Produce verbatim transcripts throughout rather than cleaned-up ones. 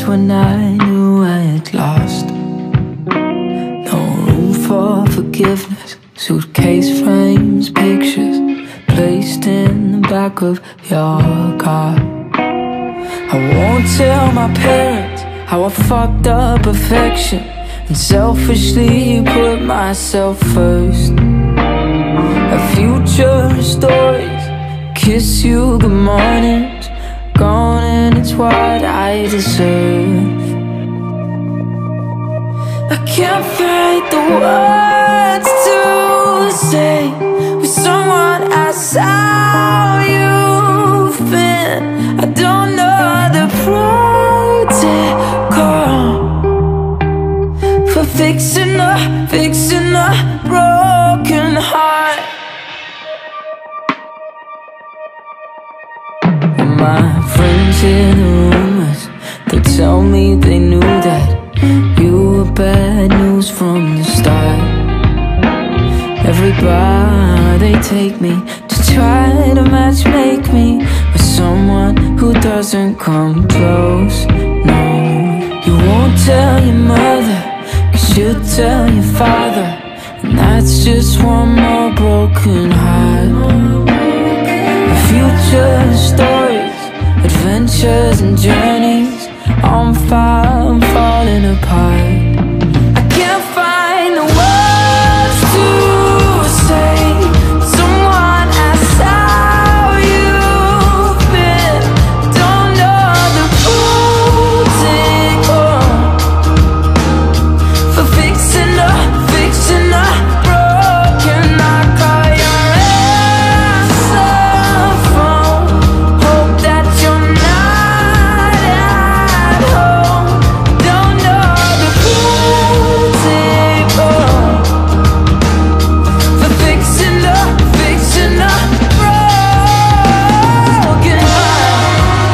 when I knew I had lost. No room for forgiveness. Suitcase frames, pictures placed in the back of your car. I won't tell my parents how I fucked up affection and selfishly put myself first. A future stories, kiss you good mornings, gone and it's what I deserve. I can't find the words to say with someone else how you've been. I don't know the protocol for fixing a, fixing a broken heart. My friends hear the rumors, they tell me they knew that you were bad news from the start. Every bar they take me to try to match make me with someone who doesn't come close. No, you won't tell your mother, cause you'll tell your father, and that's just one more broken heart. The future stories, adventures and journeys on fire, I'm falling apart. I can't find the words to say someone asks how you've been. Don't know the protocol for fixing a, fixing a broken. I call your answer phone, hope that you're not at home. Don't know the protocol for fixing a, fixing a broken heart.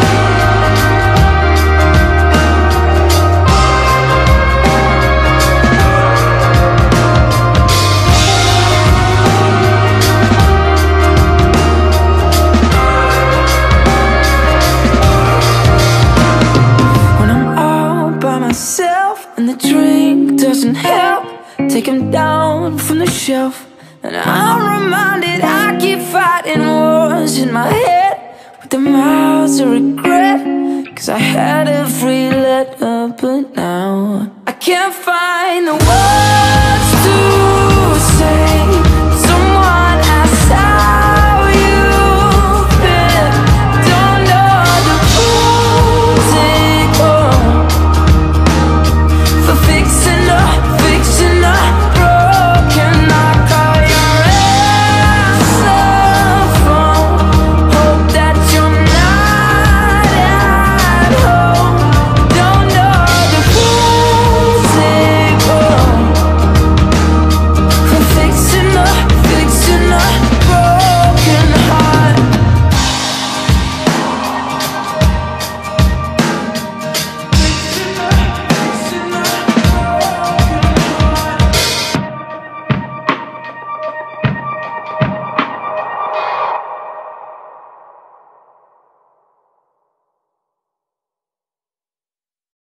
When I'm all by myself and the drink doesn't help, take 'em down from the shelf, and I'm reminded I keep fighting wars in my head with the mouths of regret. Cause I had every letter, but now I can't find the words